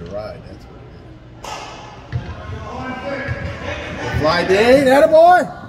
ride. That's what it is. Fly day, that a boy.